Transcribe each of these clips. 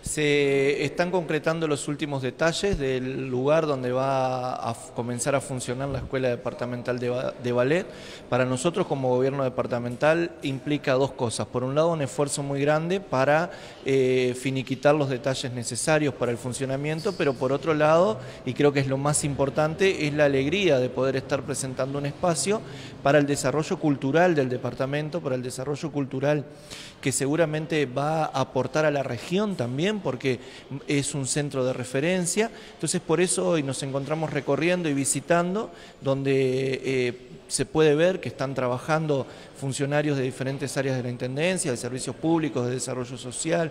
Se están concretando los últimos detalles del lugar donde va a comenzar a funcionar la Escuela Departamental de Ballet. Para nosotros como gobierno departamental implica dos cosas. Por un lado, un esfuerzo muy grande para finiquitar los detalles necesarios para el funcionamiento, pero por otro lado, y creo que es lo más importante, es la alegría de poder estar presentando un espacio para el desarrollo cultural del departamento, para el desarrollo cultural que seguramente va a aportar a la región también, porque es un centro de referencia. Entonces por eso hoy nos encontramos recorriendo y visitando, donde se puede ver que están trabajando funcionarios de diferentes áreas de la Intendencia, de servicios públicos, de desarrollo social,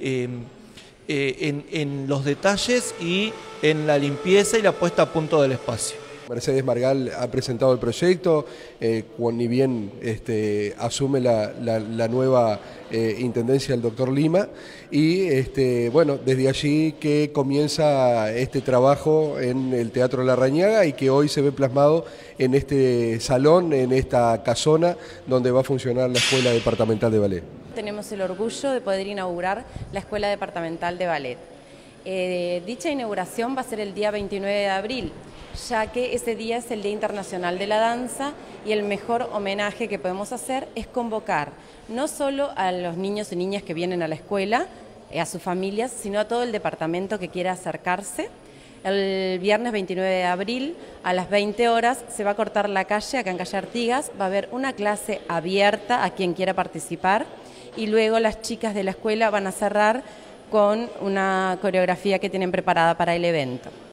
en los detalles y en la limpieza y la puesta a punto del espacio. Mercedes Margal ha presentado el proyecto, ni bien asume la nueva intendencia del doctor Lima, y bueno, desde allí que comienza este trabajo en el Teatro Larrañaga y que hoy se ve plasmado en este salón, en esta casona donde va a funcionar la Escuela Departamental de Ballet. Tenemos el orgullo de poder inaugurar la Escuela Departamental de Ballet. Dicha inauguración va a ser el día 29 de abril, ya que ese día es el Día Internacional de la Danza y el mejor homenaje que podemos hacer es convocar no solo a los niños y niñas que vienen a la escuela, a sus familias, sino a todo el departamento que quiera acercarse. El viernes 29 de abril a las 20 horas se va a cortar la calle, acá en Calle Artigas, va a haber una clase abierta a quien quiera participar y luego las chicas de la escuela van a cerrar con una coreografía que tienen preparada para el evento.